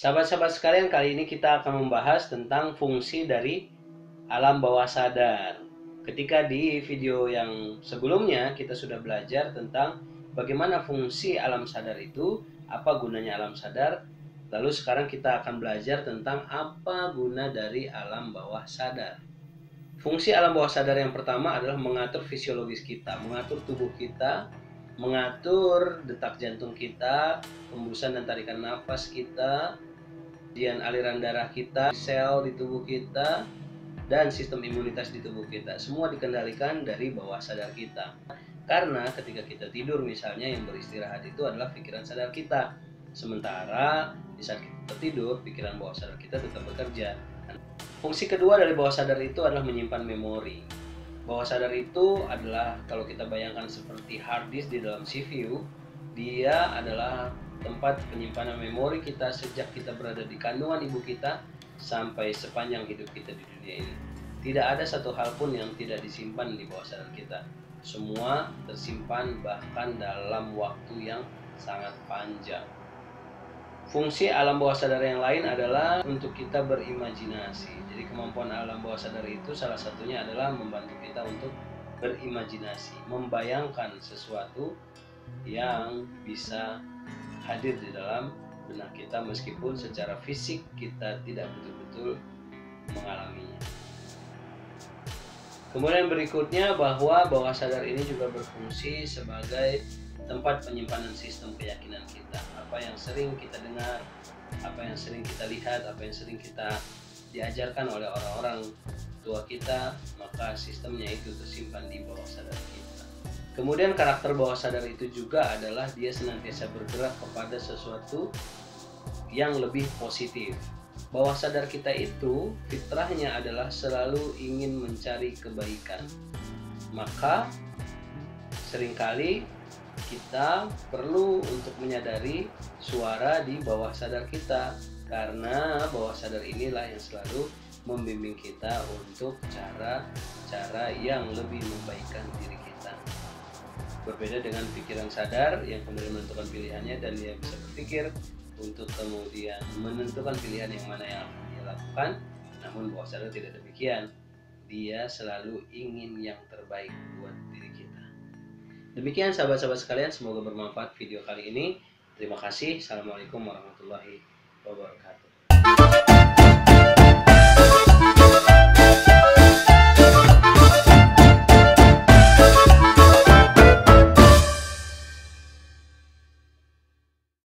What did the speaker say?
Sahabat-sahabat sekalian, kali ini kita akan membahas tentang fungsi dari alam bawah sadar. Ketika di video yang sebelumnya kita sudah belajar tentang bagaimana fungsi alam sadar itu, apa gunanya alam sadar. Lalu sekarang kita akan belajar tentang apa guna dari alam bawah sadar. Fungsi alam bawah sadar yang pertama adalah mengatur fisiologis kita, mengatur tubuh kita, mengatur detak jantung kita, hembusan dan tarikan nafas kita, kemudian aliran darah kita, sel di tubuh kita, dan sistem imunitas di tubuh kita. Semua dikendalikan dari bawah sadar kita. Karena ketika kita tidur misalnya, yang beristirahat itu adalah pikiran sadar kita. Sementara di saat kita tidur, pikiran bawah sadar kita tetap bekerja. Fungsi kedua dari bawah sadar itu adalah menyimpan memori. Bawah sadar itu adalah, kalau kita bayangkan seperti hard disk di dalam CPU, dia adalah tempat penyimpanan memori kita sejak kita berada di kandungan ibu kita sampai sepanjang hidup kita di dunia ini. Tidak ada satu hal pun yang tidak disimpan di bawah sadar kita. Semua tersimpan bahkan dalam waktu yang sangat panjang. Fungsi alam bawah sadar yang lain adalah untuk kita berimajinasi. Jadi kemampuan alam bawah sadar itu salah satunya adalah membantu kita untuk berimajinasi, membayangkan sesuatu yang bisa hadir di dalam benak kita meskipun secara fisik kita tidak betul-betul mengalaminya. Kemudian berikutnya, bahwa bawah sadar ini juga berfungsi sebagai tempat penyimpanan sistem keyakinan kita. Apa yang sering kita dengar, apa yang sering kita lihat, apa yang sering kita diajarkan oleh orang-orang tua kita, maka sistemnya itu tersimpan di bawah sadar kita. Kemudian karakter bawah sadar itu juga adalah dia senantiasa bergerak kepada sesuatu yang lebih positif. Bawah sadar kita itu fitrahnya adalah selalu ingin mencari kebaikan. Maka seringkali kita perlu untuk menyadari suara di bawah sadar kita, karena bawah sadar inilah yang selalu membimbing kita untuk cara-cara yang lebih membaikkan diri kita. Berbeda dengan pikiran sadar yang kemudian menentukan pilihannya dan dia bisa berpikir untuk kemudian menentukan pilihan yang mana yang akan dia lakukan. Namun bawah sadar tidak demikian. Dia selalu ingin yang terbaik buat diri kita. Demikian sahabat-sahabat sekalian, semoga bermanfaat video kali ini. Terima kasih. Assalamualaikum warahmatullahi wabarakatuh.